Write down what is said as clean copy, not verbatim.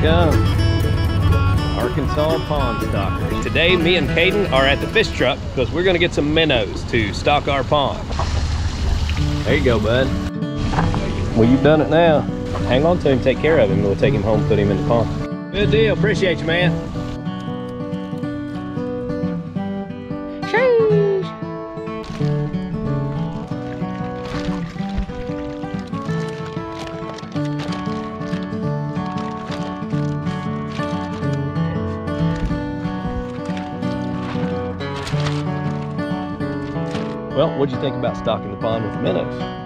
come. Arkansas pond stockers. Today, me and Caden are at the fish truck because we're gonna get some minnows to stock our pond. There you go, bud. Well, you've done it now. Hang on to him, take care of him. We'll take him home, put him in the pond. Good deal, appreciate you, man. Sheesh. Well, what'd you think about stocking the pond with minnows?